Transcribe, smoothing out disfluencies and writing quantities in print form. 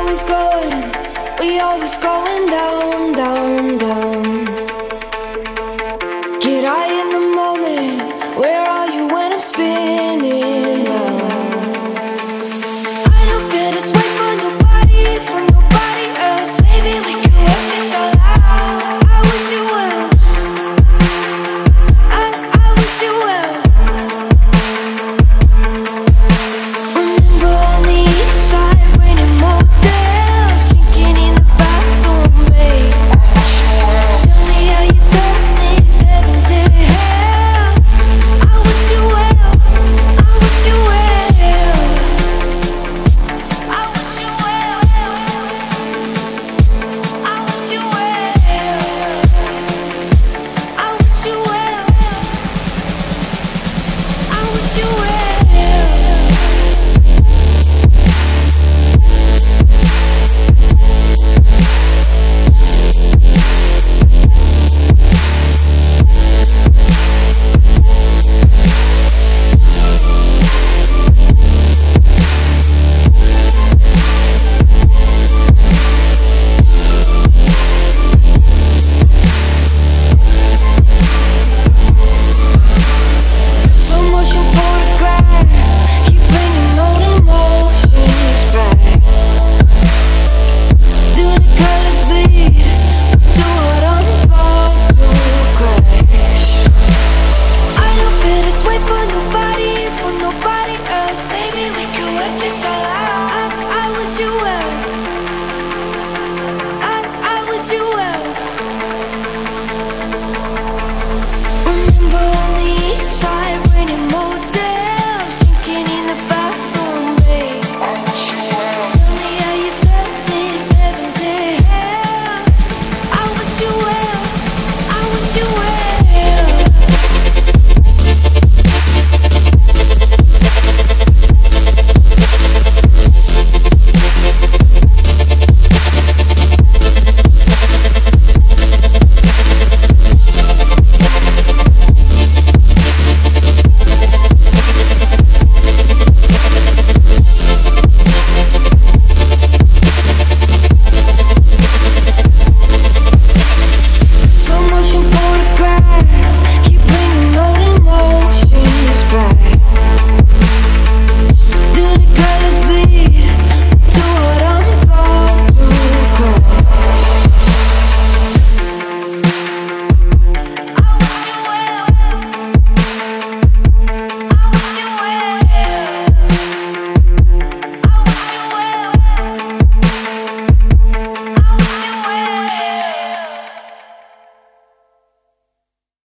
always going, we always going down, down, down. Get high in the moment, where are you when I'm spinning round? I don't get a swipe on nobody else. Maybe we can work this all out. I wish you well, I wish you well. Remember on the east side, raining motels, drinking in the bathroom, babe. Tell me how you turned this heaven to hell. I wish you well, I wish you well, I wish you well, I wish you well, I wish you well, I wish you well. Slow motion photograph, keep bringing old emotions back. Do the colors bleed to what I'm about to crash? I don't feel this way for nobody else. Maybe we could work this all out.